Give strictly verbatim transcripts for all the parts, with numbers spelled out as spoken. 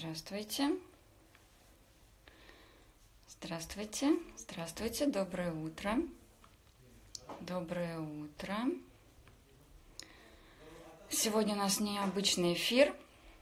Здравствуйте. Здравствуйте. Здравствуйте. Доброе утро. Доброе утро. Сегодня у нас необычный эфир.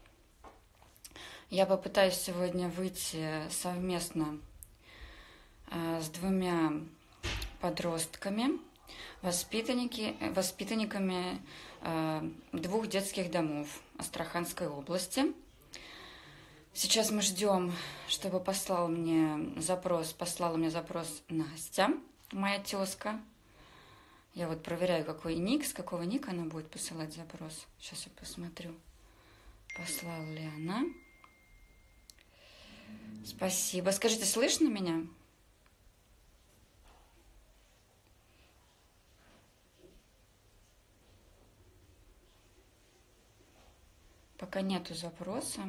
Я попытаюсь сегодня выйти совместно с двумя подростками, воспитанники, воспитанниками двух детских домов Астраханской области. Сейчас мы ждем, чтобы послал мне запрос, послала мне запрос Настя, моя тезка. Я вот проверяю, какой ник, с какого ника она будет посылать запрос. Сейчас я посмотрю, послала ли она. Спасибо. Скажите, слышно меня? Пока нету запроса.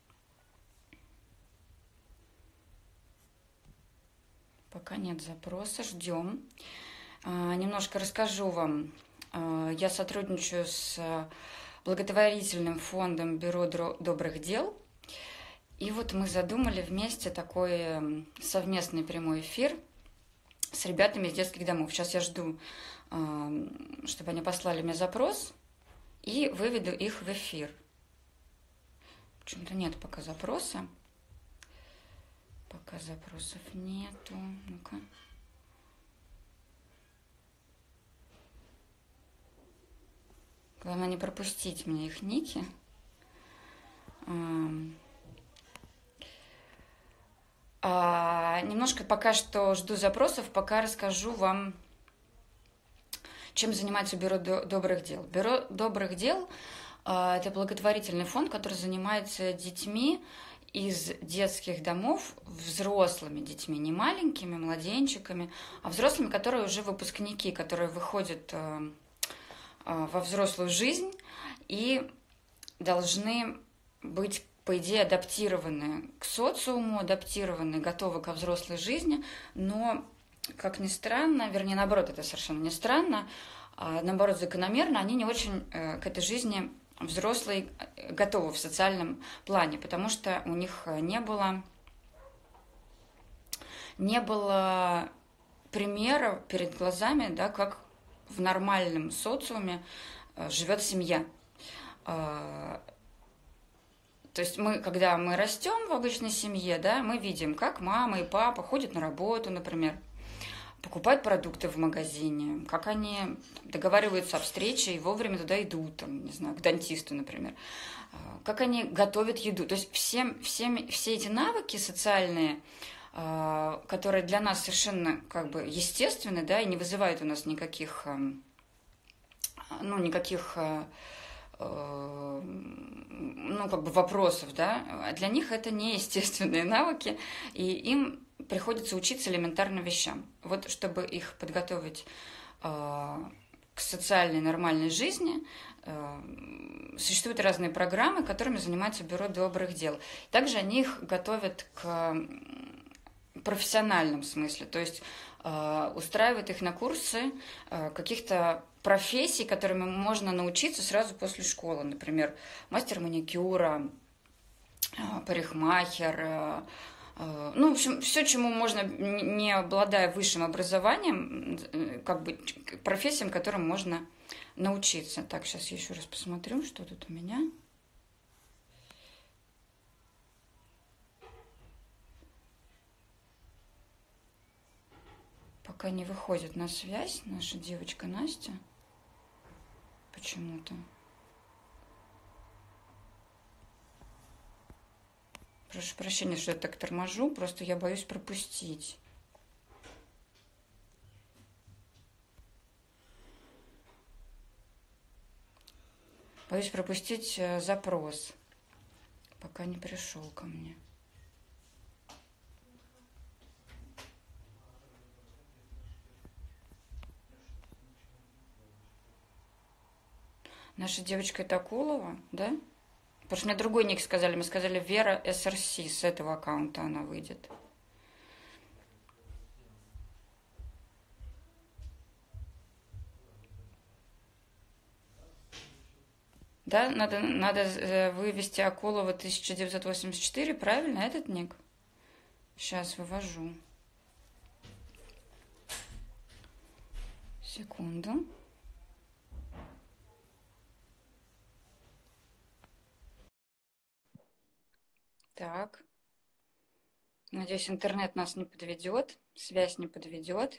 Пока нет запроса, ждем. А, немножко расскажу вам. А, я сотрудничаю с благотворительным фондом Бюро добрых дел. И вот мы задумали вместе такой совместный прямой эфир с ребятами из детских домов. Сейчас я жду, а, чтобы они послали мне запрос, и выведу их в эфир. Почему-то нет пока запроса. Пока запросов нету. Ну-ка. Главное не пропустить мне их ники. А, немножко пока что жду запросов, пока расскажу вам, чем занимается Бюро добрых дел. Бюро добрых дел – это благотворительный фонд, который занимается детьми из детских домов, взрослыми детьми, не маленькими, младенчиками, а взрослыми, которые уже выпускники, которые выходят э, э, во взрослую жизнь и должны быть, по идее, адаптированы к социуму, адаптированы, готовы ко взрослой жизни, но, как ни странно, вернее, наоборот, это совершенно не странно, а наоборот, закономерно, они не очень э, к этой жизни взрослые готовы в социальном плане, потому что у них не было, не было примера перед глазами, да, как в нормальном социуме живет семья. То есть мы, когда мы растем в обычной семье, да, мы видим, как мама и папа ходят на работу, например, покупают продукты в магазине, как они договариваются о встрече и вовремя туда идут, там, не знаю, к дантисту, например, как они готовят еду. То есть все, все, все эти навыки социальные, которые для нас совершенно как бы естественны, да, и не вызывают у нас никаких, ну, никаких, ну, как бы вопросов, да, для них это неестественные навыки, и им приходится учиться элементарным вещам. Вот чтобы их подготовить э, к социальной нормальной жизни, э, существуют разные программы, которыми занимается Бюро добрых дел. Также они их готовят к профессиональном смысле, то есть э, устраивают их на курсы э, каких-то профессий, которыми можно научиться сразу после школы. Например, мастер маникюра, э, парикмахер, э, ну, в общем, все, чему можно, не обладая высшим образованием, как бы профессиям, которым можно научиться. Так, сейчас я еще раз посмотрю, что тут у меня. Пока не выходит на связь наша девочка Настя. Почему-то. Прошу прощения, что я так торможу, просто я боюсь пропустить. Боюсь пропустить запрос, пока не пришел ко мне. Наша девочка это Акулова, да? Потому что мне другой ник сказали. Мы сказали Вера СРС. С этого аккаунта она выйдет. Да, надо, надо э, вывести Акулова тысяча девятьсот восемьдесят четыре, правильно, этот ник? Сейчас вывожу. Секунду. Так. Надеюсь, интернет нас не подведет, связь не подведет.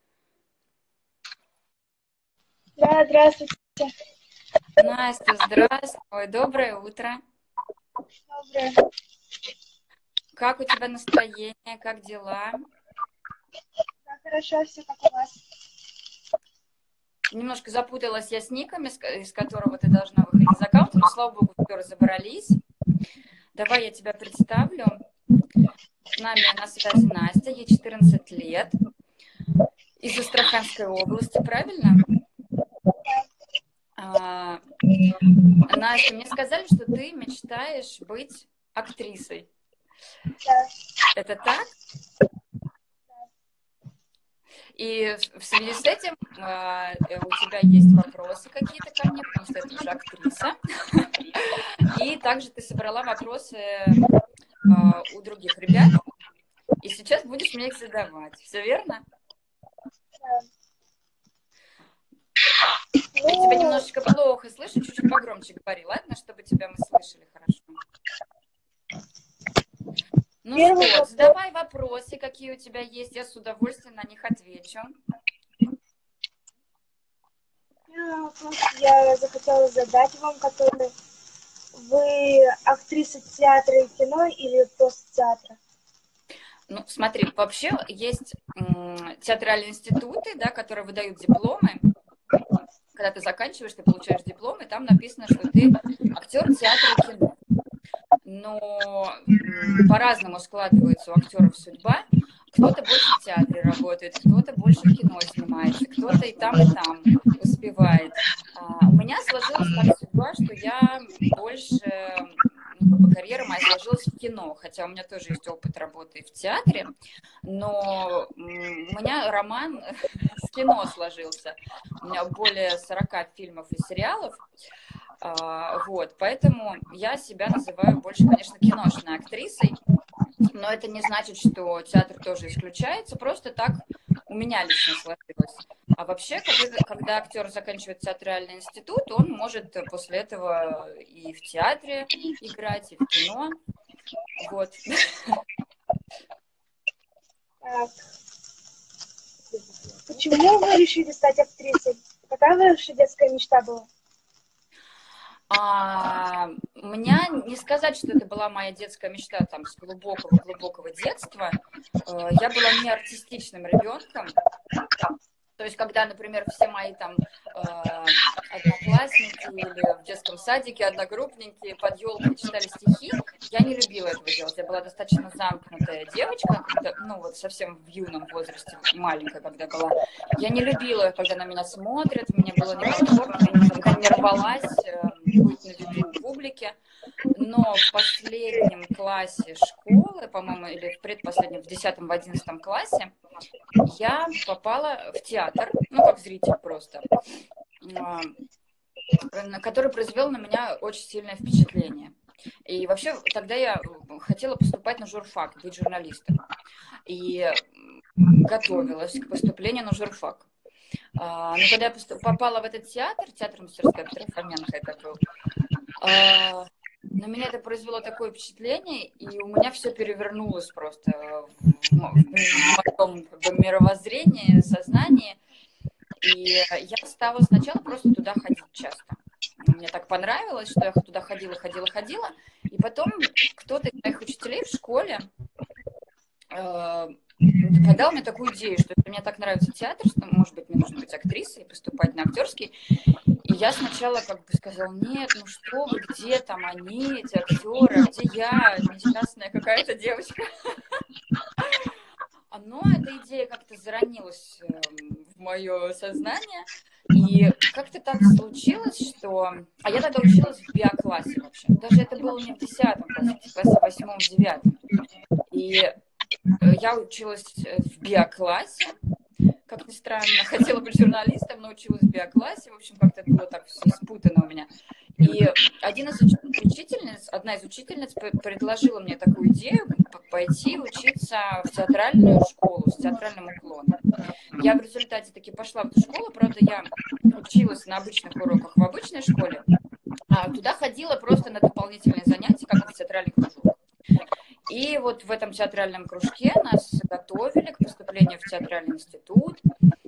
Да, здравствуйте. Настя, здравствуй, доброе утро. Доброе. Как у тебя настроение, как дела? Да, хорошо, все как у вас. Немножко запуталась я с никами, из которого ты должна выходить из аккаунта, но, слава богу, все разобрались. Давай я тебя представлю. С нами на связи Настя, ей четырнадцать лет, из Астраханской области, правильно? А, Настя, мне сказали, что ты мечтаешь быть актрисой. Да. Это так? И в связи с этим э, у тебя есть вопросы какие-то ко мне, потому что это уже актриса. И также ты собрала вопросы э, у других ребят. И сейчас будешь мне их задавать. Все верно? Да. Я тебя немножечко плохо слышу, чуть-чуть погромче говори, ладно, чтобы тебя мы слышали хорошо. Ну Первый что, вопрос. задавай вопросы, какие у тебя есть, я с удовольствием на них отвечу. Первый вопрос я захотела задать вам, который вы актриса театра и кино или просто театра? Ну, смотри, вообще есть м, театральные институты, да, которые выдают дипломы. Когда ты заканчиваешь, ты получаешь диплом, и там написано, что ты актер театра и кино. Но м, по-разному складывается у актеров судьба. Кто-то больше в театре работает, кто-то больше в кино снимается, кто-то и там, и там успевает. А у меня сложилась так судьба, что я больше, ну, как бы карьера моя сложилась в кино, хотя у меня тоже есть опыт работы в театре, но у меня роман с кино сложился. У меня более сорока фильмов и сериалов. А, вот, поэтому я себя называю больше, конечно, киношной актрисой, но это не значит, что театр тоже исключается, просто так у меня лично сложилось. А вообще, когда, когда актер заканчивает театральный институт, он может после этого и в театре играть, и в кино. Вот. Так. Почему вы решили стать актрисой? Какая ваша детская мечта была? А, у меня не сказать, что это была моя детская мечта там с глубокого-глубокого детства. Я была не артистичным ребенком. То есть, когда, например, все мои там э, одноклассники или в детском садике одногруппники под елкой читали стихи, я не любила этого делать. Я была достаточно замкнутая девочка, когда, ну вот совсем в юном возрасте, маленькая, когда была. Я не любила, когда на меня смотрят, мне было некомфортно, я никогда не рвалась э, быть на виду у публики. Но в последнем классе школы, по-моему, или в предпоследнем, в десятом, в одиннадцатом классе, я попала в театр, ну, как зритель просто, который произвел на меня очень сильное впечатление. И вообще тогда я хотела поступать на журфак, быть журналистом. И готовилась к поступлению на журфак. Но когда я поступ... попала в этот театр, театр мастерской Петра Фоменко это был, на меня это произвело такое впечатление, и у меня все перевернулось просто в, в моем как бы, мировоззрении, сознании. И я стала сначала просто туда ходить часто. Мне так понравилось, что я туда ходила, ходила, ходила. И потом кто-то из моих учителей в школе э, подал мне такую идею, что мне так нравится театр, что, может быть, мне нужно быть актрисой и поступать на актерский. И я сначала как бы сказала, нет, ну что вы, где там они, эти актеры, где я, несчастная какая-то девочка. Но эта идея как-то заронилась в мое сознание. И как-то так случилось, что... А я тогда училась в биоклассе вообще. Даже это было не в десятом классе, в классе восьмом, девятом. И я училась в биоклассе. Как ни странно, хотела быть журналистом, но училась в биоклассе. В общем, как-то было так все спутано у меня. И один из учительниц, одна из учительниц предложила мне такую идею пойти учиться в театральную школу с театральным уклоном. Я в результате таки пошла в эту школу, правда, я училась на обычных уроках в обычной школе, а туда ходила просто на дополнительные занятия, как в театральный кружок. И вот в этом театральном кружке нас готовили к поступлению в театральный институт.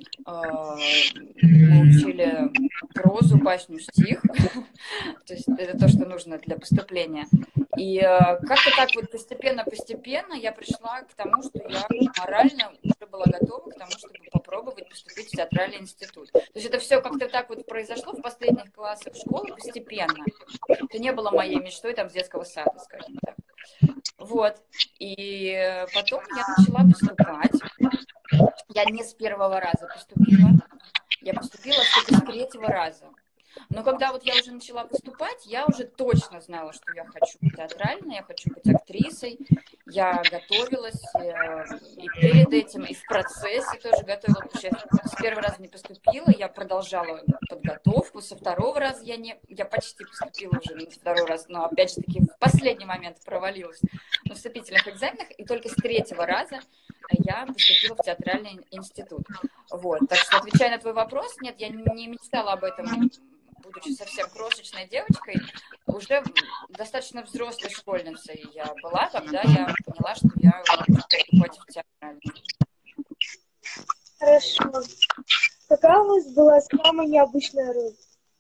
Мы учили прозу, басню, стих. То есть это то, что нужно для поступления. И как-то так вот постепенно-постепенно я пришла к тому, что я морально уже была готова к тому, чтобы попробовать поступить в театральный институт. То есть это все как-то так вот произошло в последних классах школы постепенно. Это не было моей мечтой там с детского сада, скажем так. Вот. И потом я начала поступать. Я не с первого раза поступила. Я поступила только с третьего раза. Но когда вот я уже начала поступать, я уже точно знала, что я хочу быть театральной, я хочу быть актрисой. Я готовилась и перед этим, и в процессе тоже готовилась. Я с первого раза не поступила, я продолжала подготовку. Со второго раза я, не, я почти поступила уже на второй раз, но опять же таки в последний момент провалилась на вступительных экзаменах. И только с третьего раза я поступила в театральный институт. Вот. Так что, отвечая на твой вопрос, нет, я не мечтала об этом, будучи совсем крошечной девочкой. Уже достаточно взрослой школьницей я была, когда я поняла, что я хочу поступать в театральный. Хорошо. Какая у вас была самая необычная роль?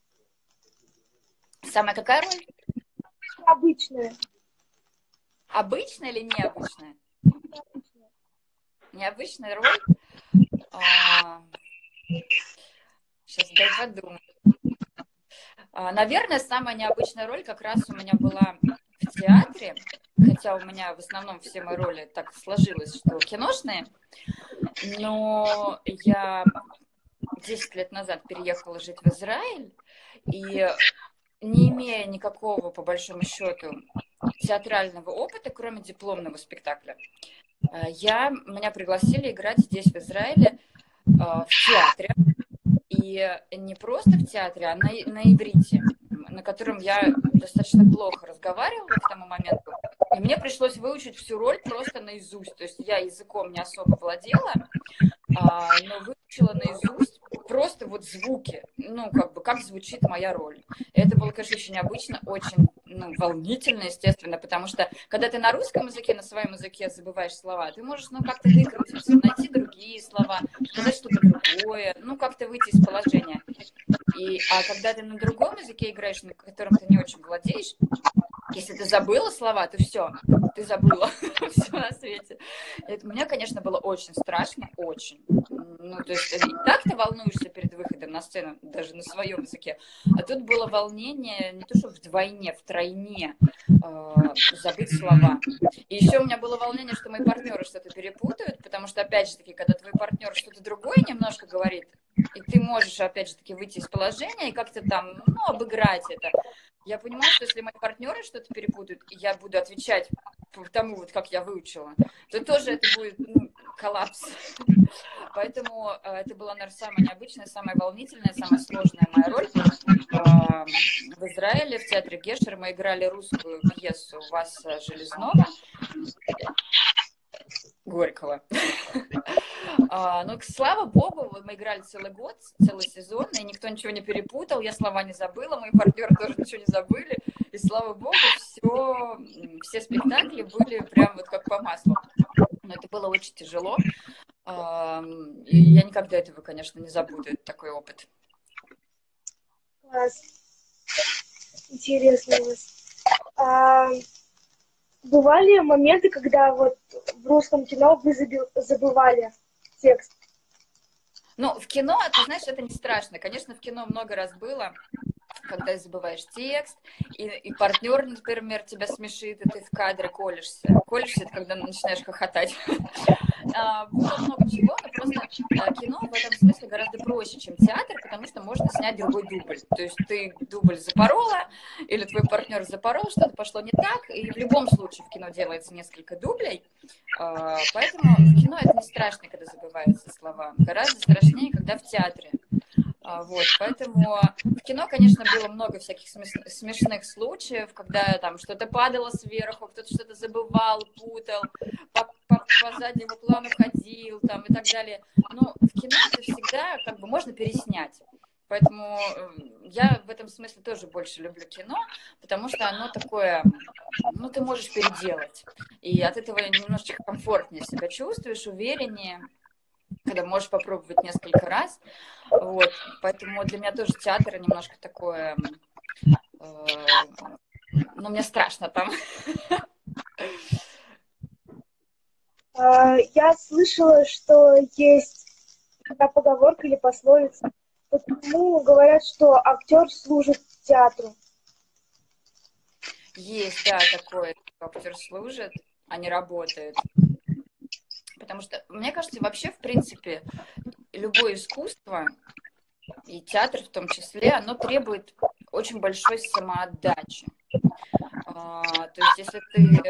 Самая какая роль? Обычная. Обычная или необычная? Необычная. Необычная роль? А... Сейчас дай подумать. А, наверное, самая необычная роль как раз у меня была в театре, хотя у меня в основном все мои роли так сложилось, что киношные, но я десять лет назад переехала жить в Израиль, и не имея никакого, по большому счету, театрального опыта, кроме дипломного спектакля, я, меня пригласили играть здесь, в Израиле, в театре. И не просто в театре, а на, на иврите, на котором я достаточно плохо разговаривала к тому моменту. И мне пришлось выучить всю роль просто наизусть. То есть я языком не особо владела, а, но выучила наизусть просто вот звуки, ну, как бы, как звучит моя роль. И это было, конечно, очень необычно, очень, ну, волнительно, естественно, потому что, когда ты на русском языке, на своем языке забываешь слова, ты можешь, ну, как-то выкрутиться, найти другие слова, сказать что-то другое, ну, как-то выйти из положения. И, а когда ты на другом языке играешь, на котором ты не очень владеешь, если ты забыла слова, то все, ты забыла все на свете. Это мне, конечно, было очень страшно, очень. Ну, то есть и так ты волнуешься перед выходом на сцену, даже на своем языке. А тут было волнение не то, что вдвойне, втройне э, забыть слова. И еще у меня было волнение, что мои партнеры что-то перепутают, потому что, опять же таки, когда твой партнер что-то другое немножко говорит, и ты можешь, опять же таки, выйти из положения и как-то там, ну, обыграть это. Я понимаю, что если мои партнеры что-то перепутают, и я буду отвечать по тому, вот как я выучила, то тоже это будет, ну, коллапс. Поэтому э, это была, наверное, самая необычная, самая волнительная, самая сложная моя роль. Э, в Израиле, в театре Гешер, мы играли русскую пьесу Васа Железного, Горького. А, но, слава богу, мы играли целый год, целый сезон, и никто ничего не перепутал, я слова не забыла, мои партнеры тоже ничего не забыли, и, слава богу, все, все спектакли были прям вот как по маслу. Но это было очень тяжело, а, и я никогда этого, конечно, не забуду, это такой опыт. Класс. Интересно у вас. А, бывали моменты, когда вот в русском кино вы забывали текст? Ну, в кино, ты знаешь, это не страшно. Конечно, в кино много раз было, когда забываешь текст, и, и партнер, например, тебя смешит, и ты в кадре колешься. Колешься, это когда начинаешь хохотать. Было много всего, но просто кино в этом смысле гораздо проще, чем театр, потому что можно снять другой дубль. То есть ты дубль запорола, или твой партнер запорол, что-то пошло не так, и в любом случае в кино делается несколько дублей. Поэтому в кино это не страшно, когда забываются слова. Гораздо страшнее, когда в театре Вот, поэтому в кино, конечно, было много всяких смешных случаев, когда там что-то падало сверху, кто-то что-то забывал, путал, по, по, по заднему плану ходил там и так далее. Но в кино это всегда как бы можно переснять. Поэтому я в этом смысле тоже больше люблю кино, потому что оно такое, ну, ты можешь переделать. И от этого немножечко комфортнее себя чувствуешь, увереннее, когда можешь попробовать несколько раз. Вот. Поэтому для меня тоже театр немножко такое... Э, ну, мне страшно там. Я слышала, что есть такая поговорка или пословица, почему говорят, что актер служит театру. Есть, да, такое, актер служит, а не работает. Потому что, мне кажется, вообще, в принципе, любое искусство, и театр в том числе, оно требует очень большой самоотдачи. А, то есть, если ты...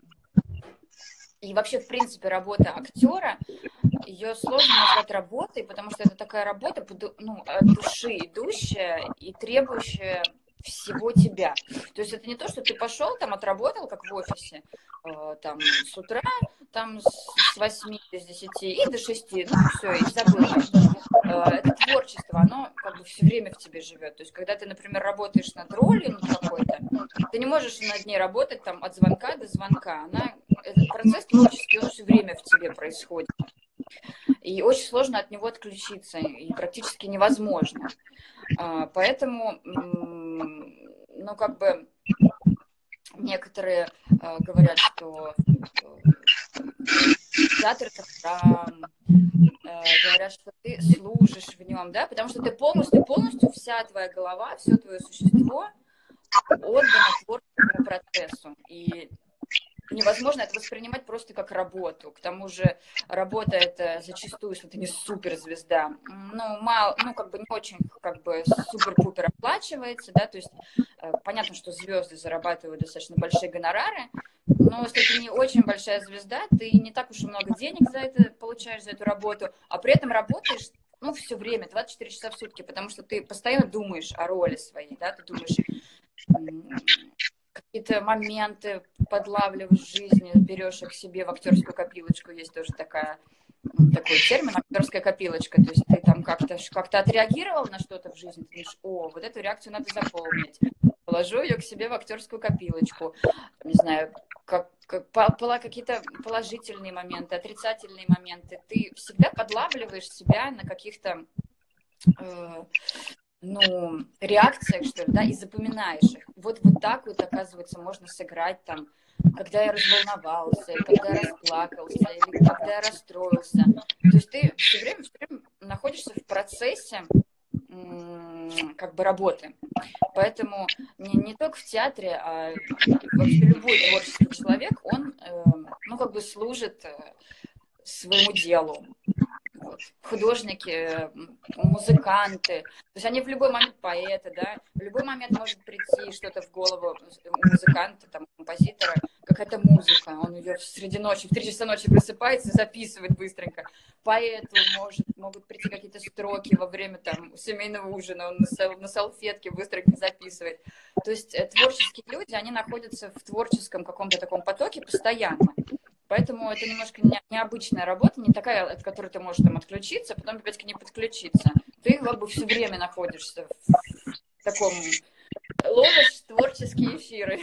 И вообще, в принципе, работа актера, ее сложно назвать работой, потому что это такая работа, ну, от души идущая и требующая всего тебя. То есть это не то, что ты пошел, там, отработал, как в офисе, э, там, с утра, там, с восьми до десяти и до шести, ну, все, и забыл. Э, это творчество, оно как бы все время в тебе живет. То есть когда ты, например, работаешь над ролью, над какой-то, ты не можешь над ней работать там от звонка до звонка. Она, этот процесс творческий, он все время в тебе происходит. И очень сложно от него отключиться, и практически невозможно. Поэтому, ну, как бы, некоторые говорят, что театр – это храм, говорят, что ты служишь в нем, да, потому что ты полностью, полностью, вся твоя голова, все твое существо отдано творческому процессу. И невозможно это воспринимать просто как работу. К тому же работа это зачастую, если ты не суперзвезда, ну, мало, ну, как бы не очень, как бы, супер-пупер оплачивается, да, то есть понятно, что звезды зарабатывают достаточно большие гонорары, но если ты не очень большая звезда, ты не так уж и много денег за это получаешь, за эту работу, а при этом работаешь, ну, все время, двадцать четыре часа в сутки, потому что ты постоянно думаешь о роли своей, да, ты думаешь... какие-то моменты подлавливаешь в жизни, берешь их к себе в актерскую копилочку, есть тоже такая, такой термин, актерская копилочка, то есть ты там как-то как отреагировал на что-то в жизни, ты думаешь, о, вот эту реакцию надо запомнить, положу ее к себе в актерскую копилочку, не знаю, как, как, какие-то положительные моменты, отрицательные моменты, ты всегда подлавливаешь себя на каких-то... Э, ну, реакциях, что ли, да, и запоминаешь их. Вот, вот так вот, оказывается, можно сыграть там, когда я разволновался, или когда я расплакался, или когда я расстроился. То есть ты все время, все время находишься в процессе как бы работы. Поэтому не, не только в театре, а вообще любой творческий человек, он, ну, как бы служит своему делу. Вот. Художники, музыканты, то есть они в любой момент поэты, да, в любой момент может прийти что-то в голову у музыканта, там, композитора, какая-то музыка, он ее среди ночи, в три часа ночи просыпается и записывает быстренько. Поэту может, могут прийти какие-то строки во время там семейного ужина, он на, сал, на салфетке быстренько записывает. То есть творческие люди, они находятся в творческом каком-то таком потоке постоянно. Поэтому это немножко необычная работа, не такая, от которой ты можешь там отключиться, потом опять к ней подключиться. Ты как бы все время находишься в таком... ловишь творческие эфиры.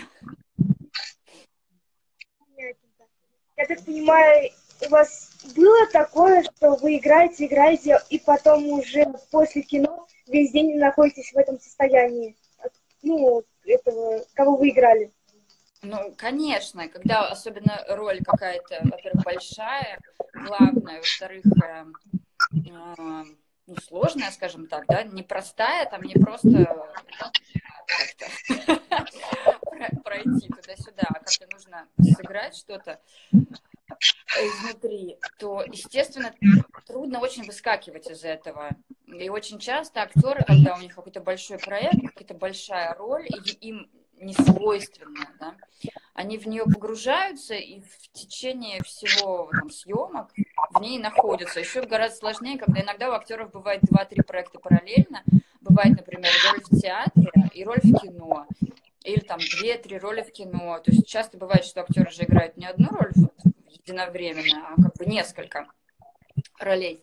Я так понимаю, у вас было такое, что вы играете, играете, и потом уже после кино весь день находитесь в этом состоянии? Ну, этого, кого вы играли? Ну, конечно, когда особенно роль какая-то, во-первых, большая, главная, во-вторых, э, э, ну, сложная, скажем так, да, непростая, там не просто как-то пройти туда-сюда, а как-то нужно сыграть что-то изнутри, то, естественно, трудно очень выскакивать из этого. И очень часто актеры, когда у них какой-то большой проект, какая-то большая роль, и им не свойственная, да, они в нее погружаются, и в течение всего там, съемок, в ней находятся. Еще гораздо сложнее, когда иногда у актеров бывает два-три проекта параллельно. Бывает, например, роль в театре и роль в кино. Или там две-три роли в кино. То есть часто бывает, что актеры же играют не одну роль единовременно, а как бы несколько ролей.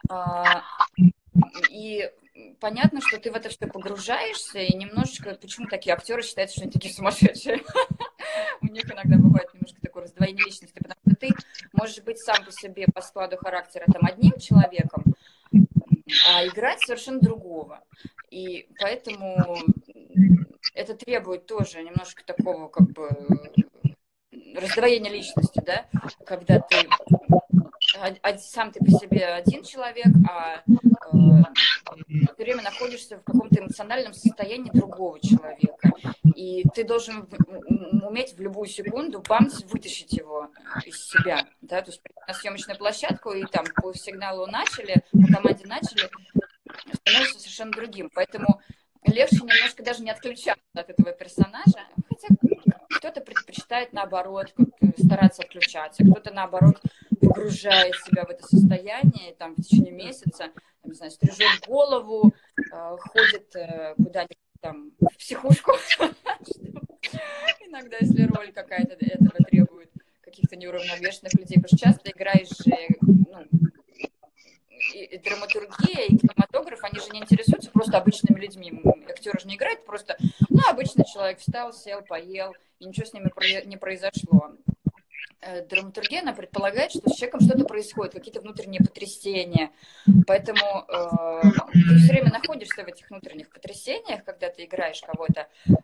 И понятно, что ты в это все погружаешься, и немножечко, почему такие актеры считаются, что они такие сумасшедшие? У них иногда бывает немножко такое раздвоение личности, потому что ты можешь быть сам по себе по складу характера там одним человеком, а играть совершенно другого. И поэтому это требует тоже немножко такого как бы раздвоения личности, да, когда ты сам ты по себе один человек, а все время находишься в каком-то эмоциональном состоянии другого человека. И ты должен уметь в любую секунду бамс вытащить его из себя. Да? То есть на съемочную площадку и там по сигналу начали, по команде начали, становится совершенно другим. Поэтому легче немножко даже не отключаться от этого персонажа. Хотя кто-то предпочитает наоборот стараться отключаться, кто-то наоборот погружает себя в это состояние там, в течение месяца, там, не знаю, стрижет голову, э, ходит э, куда-нибудь там в психушку. Иногда, если роль какая-то этого требует каких-то неуравновешенных людей, потому что часто играешь же, ну, и, и драматургия, и кинематограф, они же не интересуются просто обычными людьми. Актеры же не играют просто, ну, обычный человек встал, сел, поел, и ничего с ними не произошло. Драматургия, она предполагает, что с человеком что-то происходит, какие-то внутренние потрясения. Поэтому э, ты все время находишься в этих внутренних потрясениях, когда ты играешь кого-то,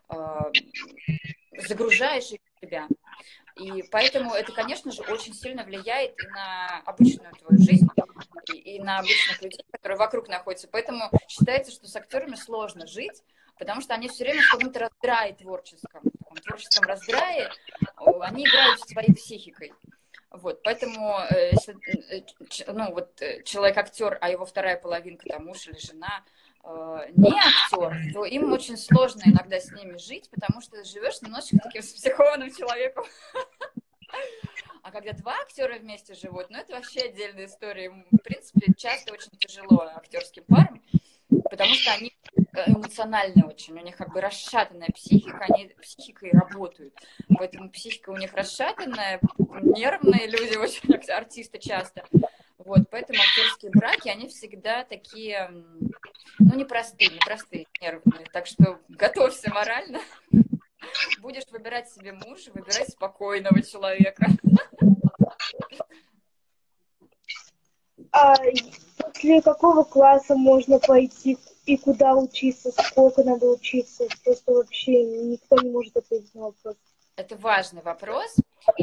э, загружаешь их в себя. И поэтому это, конечно же, очень сильно влияет и на обычную твою жизнь, и, и на обычных людей, которые вокруг находятся. Поэтому считается, что с актерами сложно жить, потому что они все время в каком-то раздрае творческом, в таком творческом раздрае, они играют своей психикой. Вот, поэтому, если ну, вот, человек-актер, а его вторая половинка, там, муж или жена, не актер, то им очень сложно иногда с ними жить, потому что живешь немножечко таким психованным человеком. А когда два актера вместе живут, ну, это вообще отдельная история. В принципе, часто очень тяжело актерским парам, потому что они эмоциональные очень, у них как бы расшатанная психика, они психикой работают, поэтому психика у них расшатанная, нервные люди, очень артисты часто, вот, поэтому актерские браки, они всегда такие, ну, непростые, непростые, нервные, так что готовься морально, будешь выбирать себе мужа, выбирай спокойного человека. А после какого класса можно пойти и куда учиться, сколько надо учиться? Просто вообще никто не может ответить на вопрос. Это важный вопрос.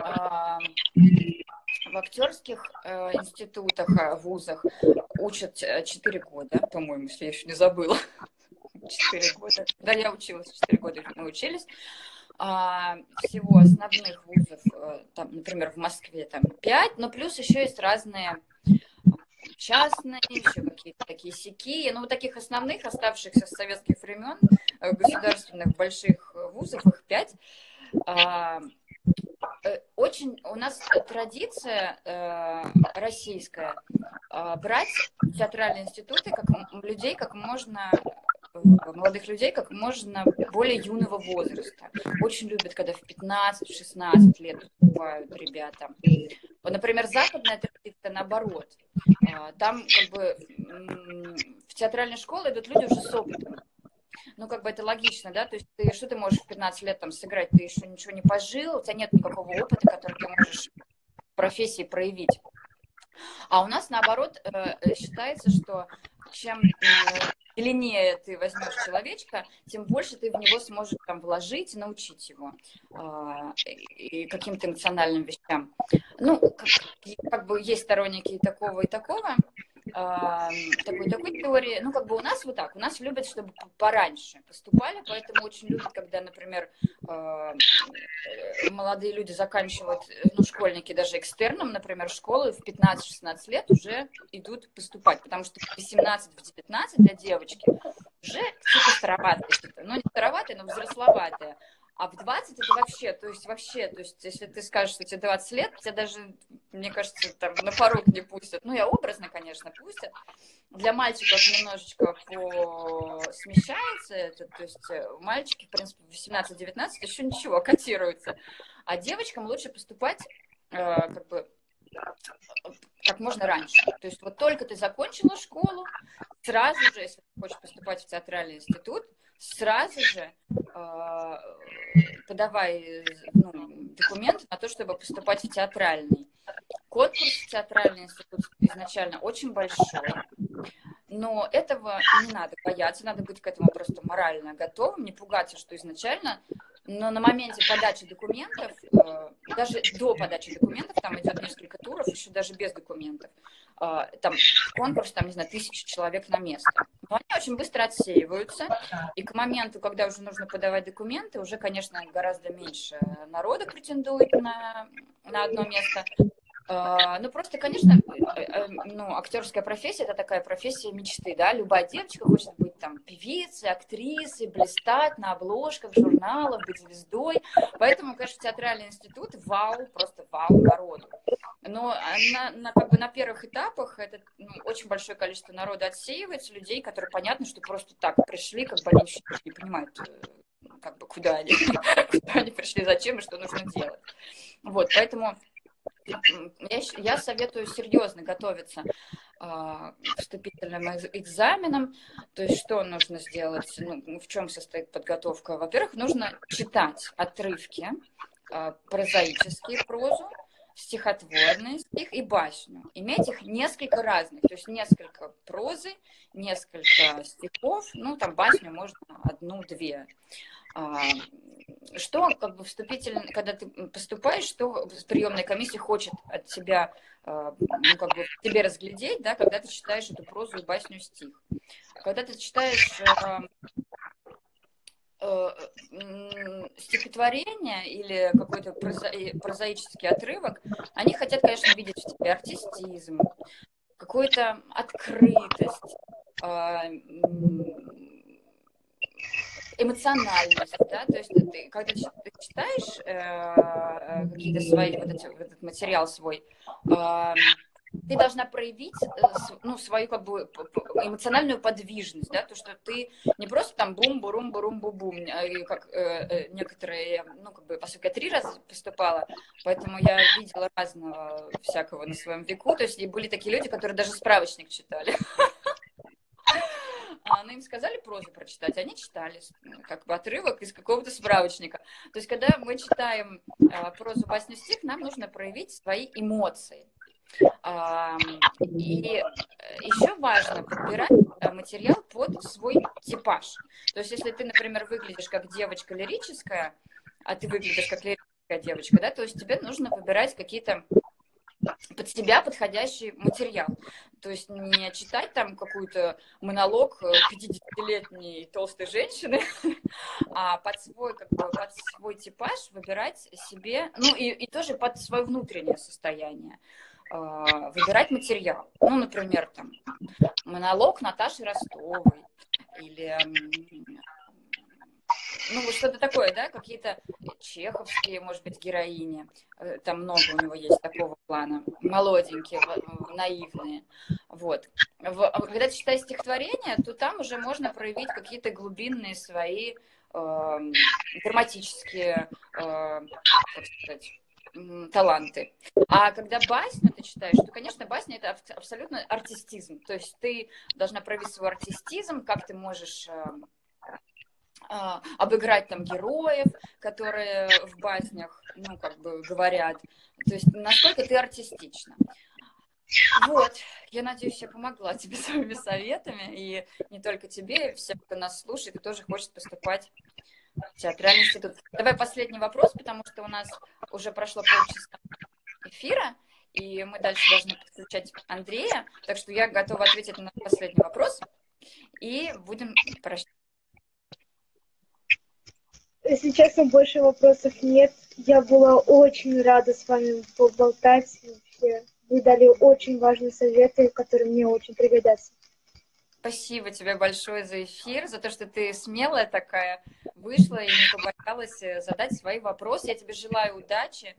В актерских институтах, вузах учат четыре года, по-моему, если я еще не забыла. четыре года. Да, я училась, четыре года мы учились. Всего основных вузов, там, например, в Москве там пять, но плюс еще есть разные частные, еще какие-то такие сякие, ну, вот таких основных, оставшихся с советских времен, государственных больших вузов, их пять. Очень у нас традиция российская брать театральные институты как людей, как можно, молодых людей, как можно более юного возраста. Очень любят, когда в пятнадцать-шестнадцать лет бывают ребята. Вот, например, западная традиция наоборот. Там как бы в театральные школы идут люди уже с опытом. Ну, как бы это логично, да, то есть ты, что ты можешь в пятнадцать лет там сыграть, ты еще ничего не пожил, у тебя нет никакого опыта, который ты можешь в профессии проявить. А у нас, наоборот, считается, что чем длиннее ты возьмешь человечка, тем больше ты в него сможешь там вложить и научить его и каким-то эмоциональным вещам. Ну, как, как бы есть сторонники и такого, и такого, такой, такой теории. Ну, как бы у нас вот так, у нас любят, чтобы пораньше поступали, поэтому очень любят, когда, например, молодые люди заканчивают, ну, школьники даже экстерном, например, школу, и в пятнадцать-шестнадцать лет уже идут поступать, потому что в восемнадцать-девятнадцать для девочки уже типа староватые, ну, не староватые, но взрословатые. А в двадцать это вообще, то есть вообще, то есть если ты скажешь, что тебе двадцать лет, тебя даже, мне кажется, там на порог не пустят. Ну, я образно, конечно, пустят. Для мальчиков немножечко по... смещается это, то есть мальчики, в принципе, в восемнадцать-девятнадцать еще ничего, котируются. А девочкам лучше поступать э, как бы как можно раньше. То есть вот только ты закончила школу, сразу же, если ты хочешь поступать в театральный институт, сразу же э, подавай ну, документы на то, чтобы поступать в театральный. Конкурс в театральный институт изначально очень большой, но этого не надо бояться, надо быть к этому просто морально готовым, не пугаться, что изначально, но на моменте подачи документов, даже до подачи документов, там идет несколько туров, еще даже без документов, там конкурс, там, не знаю, тысяча человек на место. Но они очень быстро отсеиваются, и к моменту, когда уже нужно подавать документы, уже, конечно, гораздо меньше народа претендует на, на одно место. Ну, просто, конечно, ну, актерская профессия – это такая профессия мечты, да, любая девочка хочет быть там певицей, актрисой, блистать на обложках журналов, быть звездой, поэтому, конечно, театральный институт – вау, просто вау народу. Но на, на, как бы на первых этапах это ну, очень большое количество народа отсеивается, людей, которые понятно, что просто так пришли, как бы они не понимают, как бы, куда они, куда они пришли, зачем и что нужно делать. Вот, поэтому я, я советую серьезно готовиться э, к вступительным экзаменам. То есть что нужно сделать? Ну, в чем состоит подготовка? Во-первых, нужно читать отрывки, э, прозаические прозу, стихотворный стих и басню. Иметь их несколько разных, то есть несколько прозы, несколько стихов, ну, там басню можно одну-две. Что, как бы, вступительно, когда ты поступаешь, что приемная комиссия хочет от тебя, ну, как бы, тебе разглядеть, да, когда ты читаешь эту прозу и басню, стих. Когда ты читаешь э, э, стихотворение или какой-то проза- прозаический отрывок, они хотят, конечно, видеть в тебе артистизм, какую-то открытость, э, эмоциональность, да, то есть ты, когда ты читаешь э, какие-то свои, вот, эти, вот этот материал свой, э, ты должна проявить э, ну, свою как бы эмоциональную подвижность, да, то, что ты не просто там бум-бурум-бурум-бу-бум, как э, некоторые, ну, как бы, поскольку я три раза поступала, поэтому я видела разного всякого на своем веку, то есть и были такие люди, которые даже справочник читали. Но им сказали прозу прочитать, они читали как бы отрывок из какого-то справочника. То есть, когда мы читаем прозу, басню, стих, нам нужно проявить свои эмоции. И еще важно подбирать материал под свой типаж. То есть, если ты, например, выглядишь как девочка лирическая, а ты выглядишь как лирическая девочка, да, то есть тебе нужно выбирать какие-то под себя подходящий материал. То есть не читать там какой-то монолог пятидесятилетней толстой женщины, а под свой, как бы, под свой типаж выбирать себе, ну и, и тоже под свое внутреннее состояние выбирать материал. Ну, например, там монолог Наташи Ростовой или ну, вот что-то такое, да, какие-то чеховские, может быть, героини. Там много у него есть такого плана. Молоденькие, наивные. Вот. Когда ты читаешь стихотворение, то там уже можно проявить какие-то глубинные свои э, драматические, э, как сказать, таланты. А когда басню ты читаешь, то, конечно, басня – это абсолютно артистизм. То есть ты должна проявить свой артистизм, как ты можешь обыграть там героев, которые в баснях, ну, как бы говорят. То есть насколько ты артистична. Вот, я надеюсь, я помогла тебе своими советами, и не только тебе, и всем, кто нас слушает и тоже хочет поступать в театральный институт. Давай последний вопрос, потому что у нас уже прошло полчаса эфира, и мы дальше должны подключать Андрея, так что я готова ответить на последний вопрос, и будем прощаться. Если честно, больше вопросов нет. Я была очень рада с вами поболтать. Вообще, вы дали очень важные советы, которые мне очень пригодятся. Спасибо тебе большое за эфир, за то, что ты смелая такая вышла и не побоялась задать свои вопросы. Я тебе желаю удачи.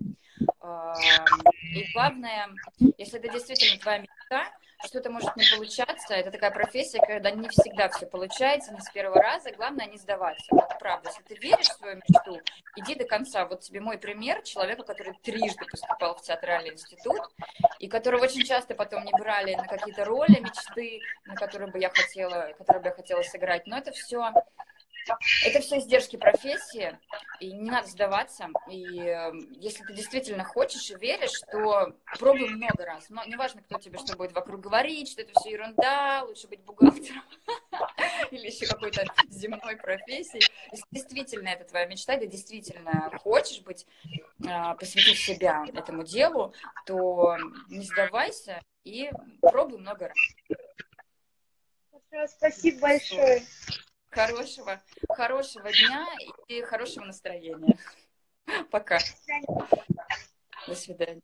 И главное, если это действительно твоя мечта, что-то может не получаться. Это такая профессия, когда не всегда все получается, не с первого раза. Главное не сдаваться. Вот правда, если ты веришь в свою мечту, иди до конца. Вот тебе мой пример человека, который трижды поступал в театральный институт, и которого очень часто потом не брали на какие-то роли мечты, на которые бы я хотела, которые бы я хотела сыграть. Но это все это все издержки профессии, и не надо сдаваться. И э, если ты действительно хочешь и веришь, то пробуй много раз. Но неважно, кто тебе что будет вокруг говорить, что это все ерунда, лучше быть бухгалтером или еще какой-то земной профессией. Если действительно это твоя мечта, и ты действительно хочешь быть, э, посвятить себя этому делу, то не сдавайся и пробуй много раз. Хорошо, спасибо Всё. большое. Хорошего, хорошего дня и хорошего настроения. Пока. До свидания.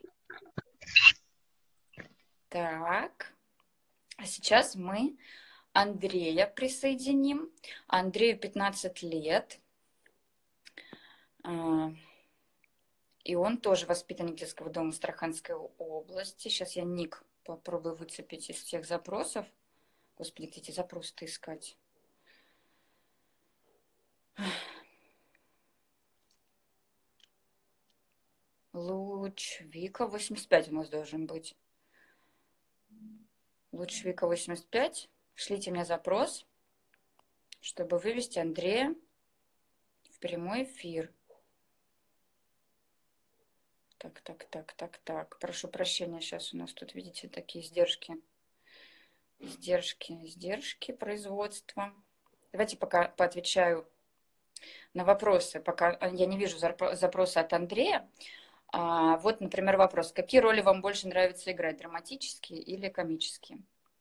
Так, а сейчас мы Андрея присоединим. Андрею пятнадцать лет. И он тоже воспитанник детского дома Астраханской области. Сейчас я ник попробую выцепить из всех запросов. Господи, где эти запросы-то искать? Луч Вика восемьдесят пять у нас должен быть. Луч Вика восемьдесят пять. Шлите мне запрос, чтобы вывести Андрея в прямой эфир. Так, так, так, так, так. Прошу прощения, сейчас у нас тут, видите, такие издержки. Издержки, издержки производства. Давайте пока поотвечаю на вопросы, пока я не вижу запроса от Андрея. А, вот, например, вопрос. Какие роли вам больше нравится играть, драматические или комические?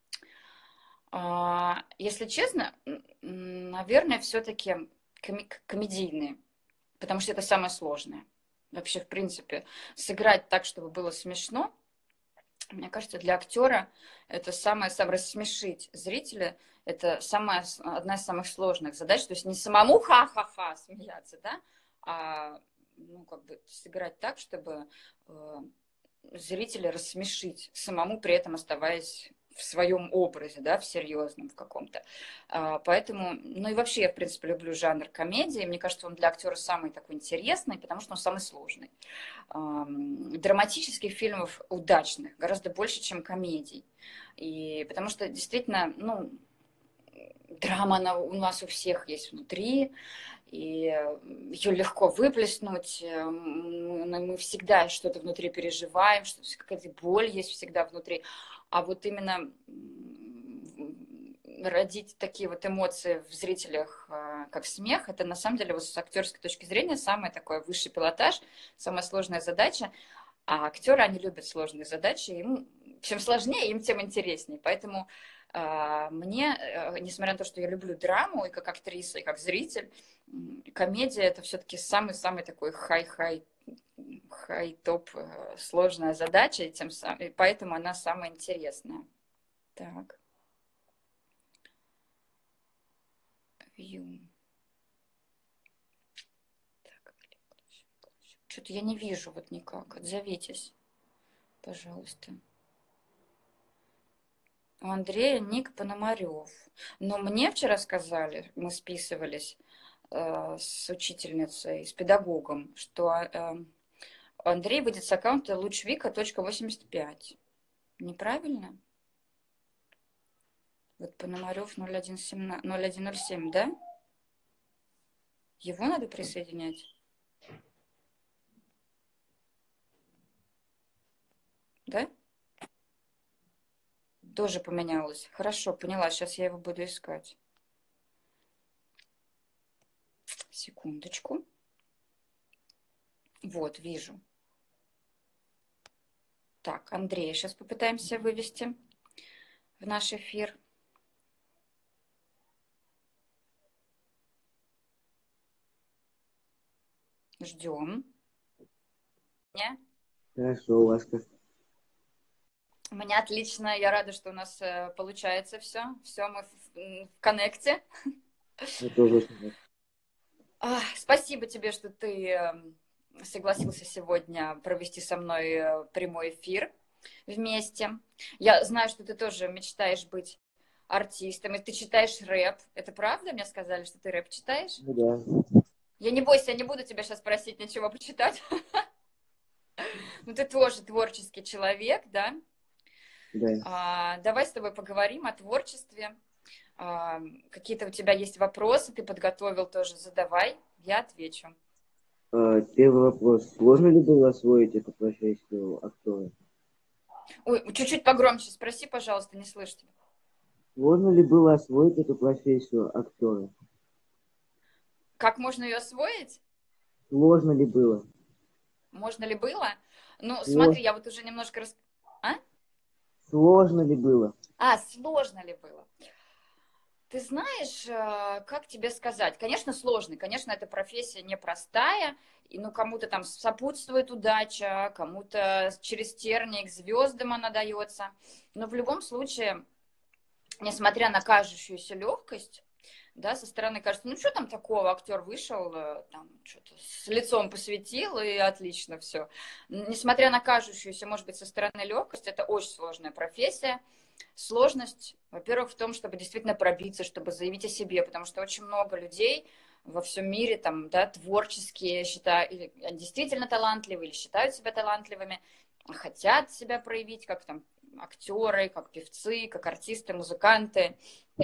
А, если честно, наверное, все-таки коми- комедийные, потому что это самое сложное. Вообще, в принципе, сыграть так, чтобы было смешно, мне кажется, для актера это самое, самое рассмешить зрителя, это самая, одна из самых сложных задач. То есть не самому ха-ха-ха смеяться, да, а ну, как бы сыграть так, чтобы э, зрителя рассмешить, самому при этом оставаясь в своем образе, да, в серьезном в каком-то. А, поэтому, ну и вообще я, в принципе, люблю жанр комедии. Мне кажется, он для актера самый такой интересный, потому что он самый сложный. А, драматических фильмов удачных гораздо больше, чем комедий. И потому что действительно, ну, драма, она у нас у всех есть внутри, и ее легко выплеснуть. Мы всегда что-то внутри переживаем, что какая-то боль есть всегда внутри. А вот именно родить такие вот эмоции в зрителях, как смех, это на самом деле вот с актерской точки зрения самый такой высший пилотаж, самая сложная задача. А актеры, они любят сложные задачи. Им, чем сложнее, им тем интереснее. Поэтому э, мне, э, несмотря на то, что я люблю драму и как актриса, и как зритель, комедия это все-таки самый-самый такой хай-хай, хай-топ э, сложная задача, и, тем самым, и поэтому она самая интересная. Так. Юм. Что-то я не вижу вот никак. Отзовитесь, пожалуйста. У Андрея ник Пономарев. Но мне вчера сказали, мы списывались э, с учительницей, с педагогом, что э, Андрей выйдет с аккаунта лучвика точка восемьдесят пять. Неправильно? Вот Пономарев ноль один ноль семь, да? Его надо присоединять? Да? Тоже поменялось. Хорошо, поняла. Сейчас я его буду искать. Секундочку. Вот, вижу. Так, Андрея сейчас попытаемся вывести в наш эфир. Ждем. Хорошо, у вас как? У меня отлично. Я рада, что у нас э, получается все. Все, мы в, в коннекте. Я тоже очень рад. А, спасибо тебе, что ты э, согласился сегодня провести со мной э, прямой эфир вместе. Я знаю, что ты тоже мечтаешь быть артистом, и ты читаешь рэп. Это правда? Мне сказали, что ты рэп читаешь? Ну да. Я не бойся, я не буду тебя сейчас просить ничего почитать. Ну, ты тоже творческий человек, да? Да. А, давай с тобой поговорим о творчестве. А, какие-то у тебя есть вопросы, ты подготовил тоже, задавай, я отвечу. А, Первый вопрос. Сложно ли было освоить эту профессию актера? Ой, чуть-чуть погромче спроси, пожалуйста, не слышу тебя. Сложно ли было освоить эту профессию актера? Как можно ее освоить? Сложно ли было? Можно ли было? Ну, Слож- смотри, я вот уже немножко... Рас... А? Сложно ли было? А, сложно ли было? Ты знаешь, э, как тебе сказать? Конечно, сложно. Конечно, эта профессия непростая. И, ну, кому-то там сопутствует удача, кому-то через тернии к звездам она дается. Но в любом случае, несмотря на кажущуюся легкость, да, со стороны кажется, ну что там такого, актер вышел, э, там что-то с лицом посветил, и отлично все. Несмотря на кажущуюся, может быть, со стороны легкость, это очень сложная профессия. Сложность, во-первых, в том, чтобы действительно пробиться, чтобы заявить о себе, потому что очень много людей во всем мире, там, да, творческие, считают, или действительно талантливые, или считают себя талантливыми, хотят себя проявить, как там актеры, как певцы, как артисты, музыканты,